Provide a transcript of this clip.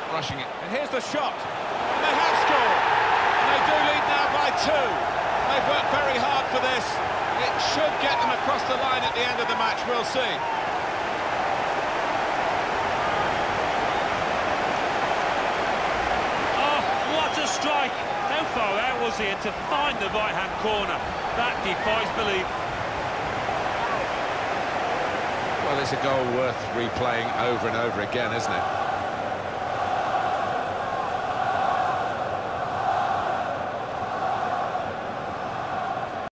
rushing it. And here's the shot. And they have scored. And they do lead now by 2. They've worked very hard for this. It should get them across the line at the end of the match. We'll see. Oh, what a strike. How far out was he to find the right-hand corner? That defies belief. Well, it's a goal worth replaying over and over again, isn't it?